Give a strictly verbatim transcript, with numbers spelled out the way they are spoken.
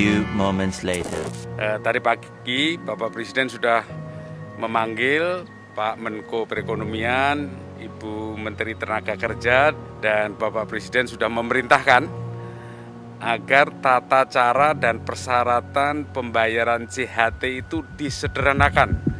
few moments later. Eh, tadi pagi Bapak Presiden sudah memanggil Pak Menko Perekonomian, Ibu Menteri Tenaga Kerja, dan Bapak Presiden sudah memerintahkan agar tata cara dan persyaratan pembayaran C H T itu disederhanakan.